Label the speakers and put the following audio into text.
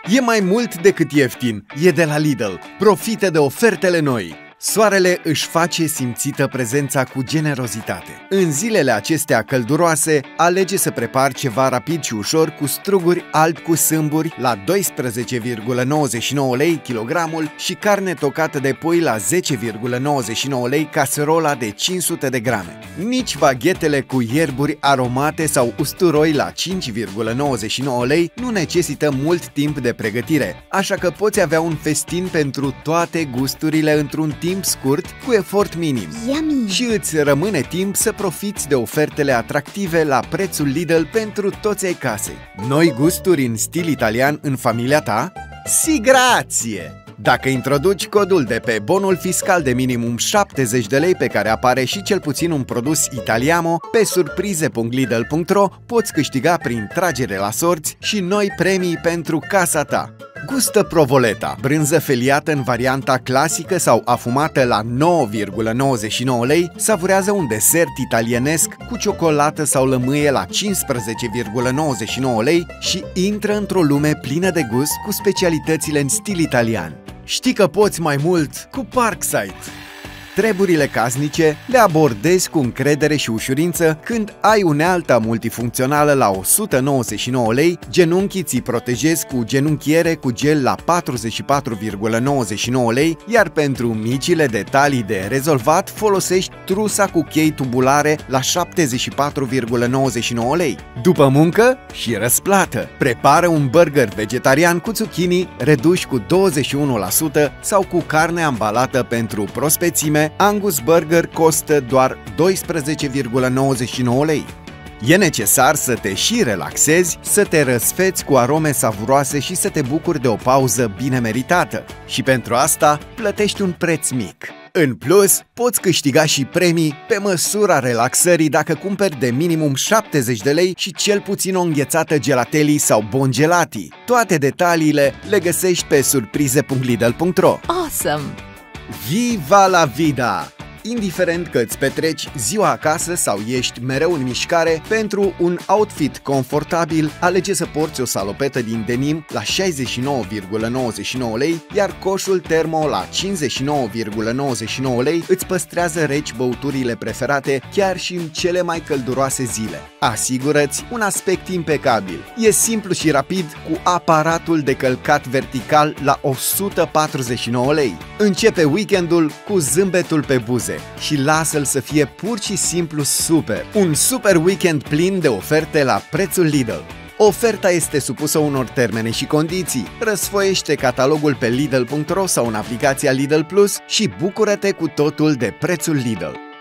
Speaker 1: E mai mult decât ieftin, e de la Lidl. Profită de ofertele noi! Soarele își face simțită prezența cu generozitate. În zilele acestea călduroase, alege să prepari ceva rapid și ușor cu struguri albi cu sâmburi la 12,99 lei kilogramul și carne tocată de pui la 10,99 lei caserola de 500 de grame. Nici baghetele cu ierburi aromate sau usturoi la 5,99 lei nu necesită mult timp de pregătire, așa că poți avea un festin pentru toate gusturile într-un timp scurt, cu efort minim.
Speaker 2: Yummy.
Speaker 1: Și îți rămâne timp să profiți de ofertele atractive la prețul Lidl pentru toți ai casei. Noi gusturi în stil italian în familia ta? Si grație! Dacă introduci codul de pe bonul fiscal de minimum 70 de lei pe care apare și cel puțin un produs Italiamo, pe surprize.lidl.ro poți câștiga prin tragere la sorți și noi premii pentru casa ta. Gustă provoleta, brânză feliată în varianta clasică sau afumată la 9,99 lei, savurează un desert italienesc cu ciocolată sau lămâie la 15,99 lei și intră într-o lume plină de gust cu specialitățile în stil italian. Știi că poți mai mult cu Parkside! Treburile casnice le abordezi cu încredere și ușurință când ai unealta multifuncțională la 199 lei, genunchii ți protejezi cu genunchiere cu gel la 44,99 lei, iar pentru micile detalii de rezolvat folosești trusa cu chei tubulare la 74,99 lei. După muncă și răsplată, prepară un burger vegetarian cu zucchini reduși cu 21% sau cu carne ambalată pentru prospețime. Angus Burger costă doar 12,99 lei. E necesar să te și relaxezi, să te răsfeți cu arome savuroase și să te bucuri de o pauză bine meritată. Și pentru asta plătești un preț mic. În plus, poți câștiga și premii pe măsura relaxării dacă cumperi de minimum 70 de lei și cel puțin o înghețată gelatelli sau bongelati. Toate detaliile le găsești pe surprize.lidl.ro.
Speaker 2: Awesome!
Speaker 1: Viva la vida! Indiferent că îți petreci ziua acasă sau ești mereu în mișcare, pentru un outfit confortabil, alege să porți o salopetă din denim la 69,99 lei, iar coșul termo la 59,99 lei îți păstrează reci băuturile preferate chiar și în cele mai călduroase zile. Asigură-ți un aspect impecabil. E simplu și rapid cu aparatul de călcat vertical la 149 lei. Începe weekendul cu zâmbetul pe buze și lasă-l să fie pur și simplu super. Un super weekend plin de oferte la prețul Lidl. Oferta este supusă unor termene și condiții. Răsfoiește catalogul pe Lidl.ro sau în aplicația Lidl Plus și bucură-te cu totul de prețul Lidl.